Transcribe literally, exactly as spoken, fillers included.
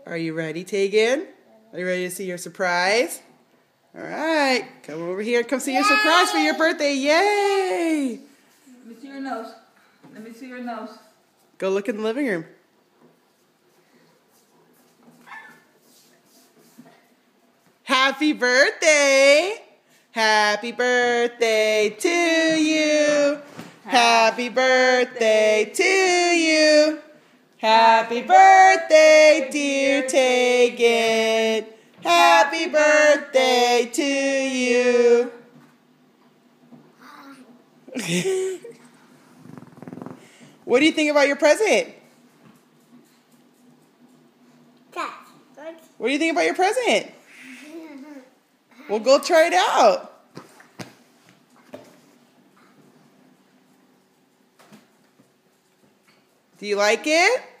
Are you ready, Taeghen? Are you ready to see your surprise? All right. Come over here. Come see your surprise for your birthday. Yay! Let me see your nose. Let me see your nose. Go look in the living room. Happy birthday! Happy birthday to you! Happy birthday to you! Happy birthday, dear Taeghen! Happy birthday to you! What do you think about your present? What do you think about your present? Well, go try it out. Do you like it?